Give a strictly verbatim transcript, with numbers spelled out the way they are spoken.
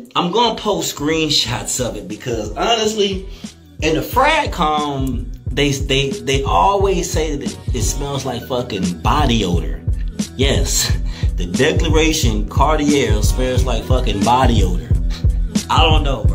I'm gonna post screenshots of it because honestly, in the Fragcom, they they they always say that it, it smells like fucking body odor. Yes, the Declaration Cartier smells like fucking body odor. I don't know.